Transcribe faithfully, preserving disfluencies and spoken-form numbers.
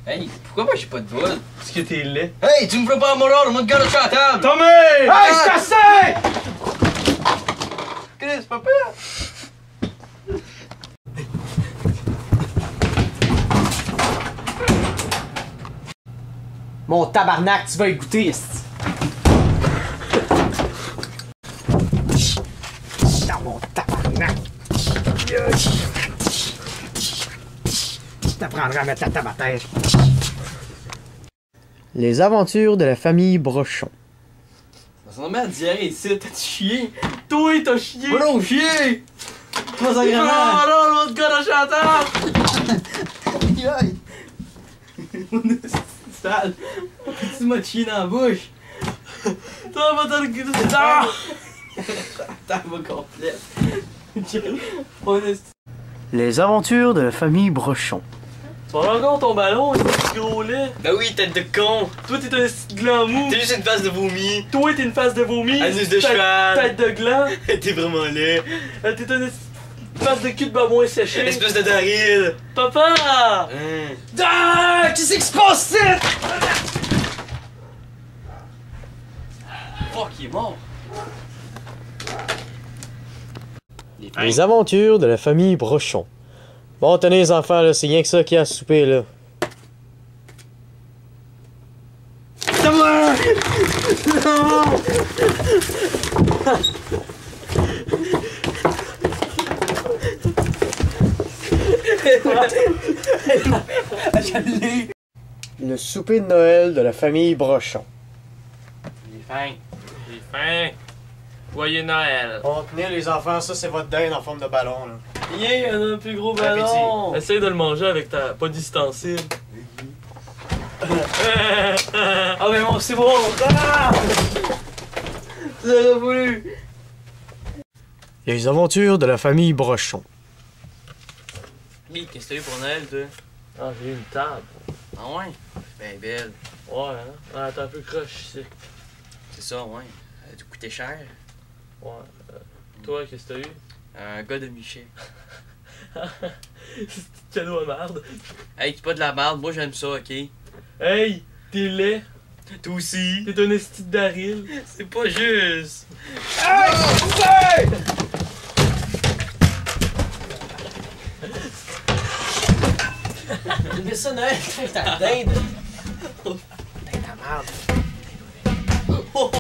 Hey, pourquoi moi j'ai pas de voix? Parce que t'es laid. Hey, tu me feras pas mon ordre, on va te garder sur la table! Tommy! Hey, c'est assez! Chris, papa! Mon tabarnak, tu vas y goûter, esti. Dans mon tabarnak. Je t'apprendrai à mettre la table à terre. Les aventures de la famille Brochon. Ça s'en met à diarrhée ici, t'as-tu chié? Toi, t'as chié! Moi non, chier! Moi ça Non, grand non, l'autre gars dans la table! Aïe! C'est sale! Tu m'as chié dans la bouche! T'as pas t'as le cul de ça! T'as pas complète! On est... Les aventures de la famille Brochon. Tu vas encore ton ballon, ce petit gros lait? Ben oui, tête de con! Toi, t'es un petit gland mou! T'es juste une face de vomi! Toi, t'es une face de vomi! Anus de Tête- cheval. Tête de gland! T'es vraiment laid! Euh, T'es une face de cul de babouin séché! Espèce de Daryl! Papa! Hein. Ah! Qu'est-ce qui se passe ici? Fuck, il est mort! Les aventures de la famille Brochon. Bon, tenez les enfants, là, c'est rien que ça qu'il y a à souper, là. Le souper de Noël de la famille Brochon. J'ai faim. J'ai faim. Joyeux Noël. Bon, tenez les enfants, ça c'est votre dinde en forme de ballon, là. Yeah, on a un plus gros ballon. Essaye de le manger avec ta pas d'ustensile. Ah mais bon, c'est bon! Ah! J'aurais voulu! Les aventures de la famille Brochon. Lee, qu'est-ce que t'as eu pour Noël, toi? Ah, j'ai eu une table. Ah ouais? Ben belle. Ouais, hein? Ah, t'es un peu croche ici. C'est ça, ouais. Elle a dû coûter cher. Ouais. Euh, toi, qu'est-ce que t'as eu? Un gars de Miché. C'est cadeau à merde. Hey, c'est pas de la merde, moi j'aime ça, ok? Hey, t'es laid. Toi aussi? T'es un esti de Daryl. C'est pas juste! Hey! Hey! J'ai mis ça Noël, t'as dinde. T'as ta merde.